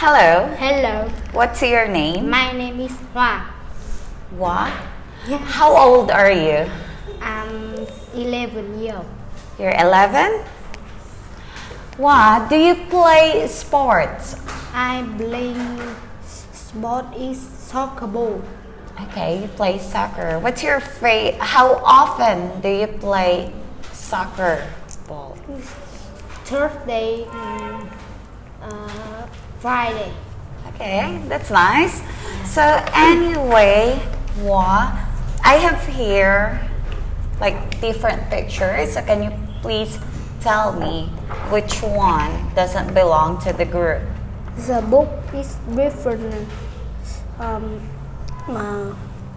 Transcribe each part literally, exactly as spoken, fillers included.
Hello. Hello. What's your name? My name is Hoa. What? Yeah. How old are you? I'm eleven years old. You're eleven? What? Do you play sports? I play sport is soccer ball. Okay, you play soccer. What's your favorite? How often do you play soccer ball? Thursday and uh, Friday. Okay, that's nice. So anyway, what? I have here like different pictures. So can you please tell me which one doesn't belong to the group? The book is different. Um, uh,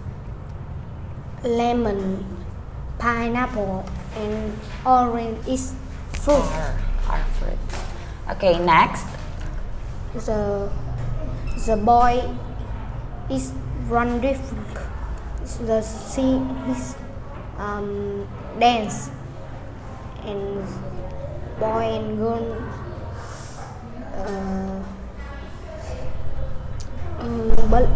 lemon, pineapple, and orange is fruit. Are, are fruits. Okay, next. The the boy is run different. The she is um, dance, and boy and girl uh, um, but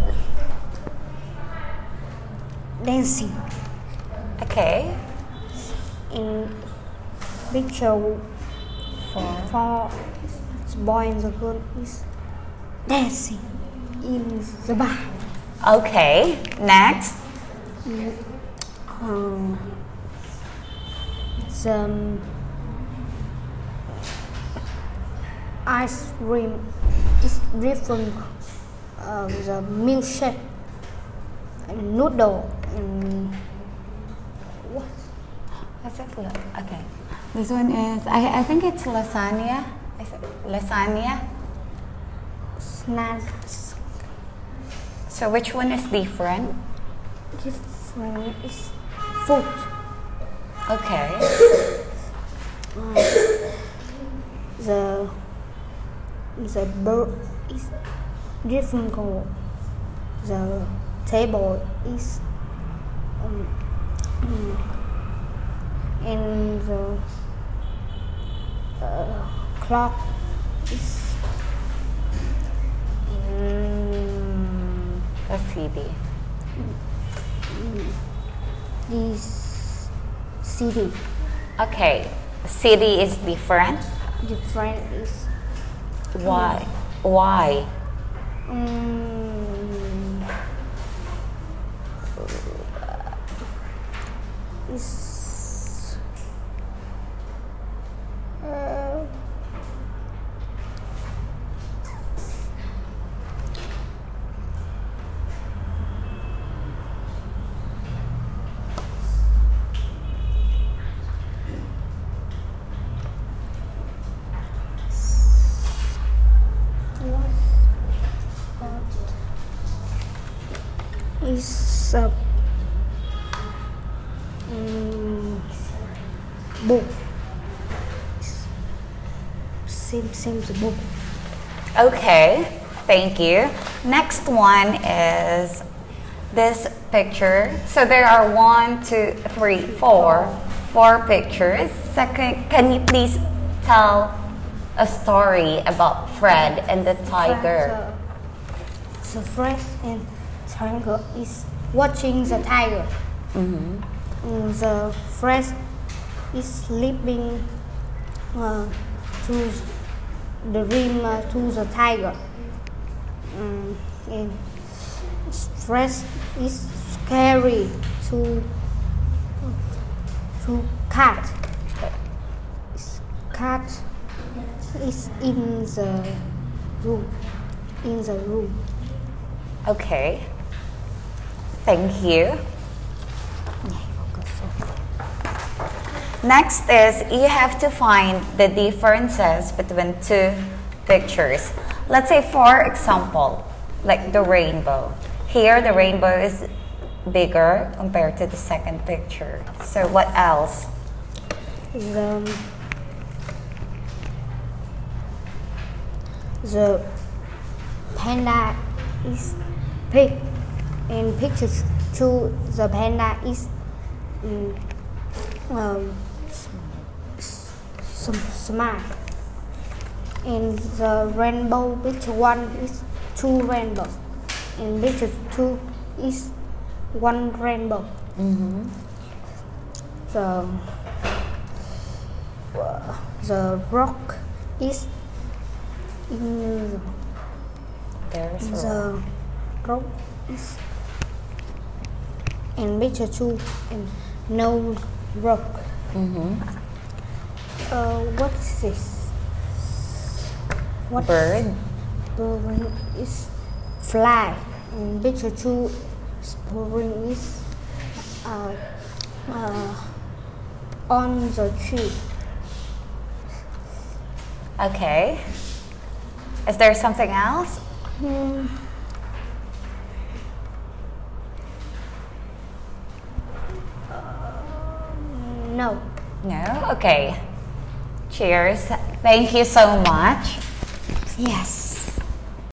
dancing. Okay. In picture For for the boy and the girl is dancing in the bar. Okay, next. Um, the ice cream is different. Uh, the milkshake and noodle and what? What's it look? Okay. This one is, I, I think it's lasagna. Is it lasagna? Snacks. So which one is different? Different is food. Okay. Uh, the the bird is different color. The table is um, mm, and the uh, clock is um, The C D. this city. Okay. City is different. Different is Why? Why? um, is uh, is a um, book. Same, same the book. Okay. Thank you. Next one is this picture. So there are one, two, three, four, four pictures. Second, can you please tell a story about Fred and the tiger? The, the Fred and tiger is watching the tiger. Mm-hmm. And the Fred is sleeping uh, to the rim uh, to the tiger. Um, and Fred is scary to to cat. Cat is in the room. In the room. Okay. Thank you. Next is you have to find the differences between two pictures. Let's say, for example, like the rainbow. Here, the rainbow is bigger compared to the second picture. So what else? The, the panda is big, and picture two, the panda is um, um, s- s- smart. In the rainbow, picture one is two rainbow. In picture two is one rainbow. Mm-hmm. The uh, the rock is in There's a the rock is in picture two and no rock. Mm-hmm. Uh, what's this? What bird. bird is fly? In picture two, bird is uh, uh, on the tree. Okay. Is there something else? Hmm. Uh, no. No? Okay. Cheers. Thank you so much. Yes.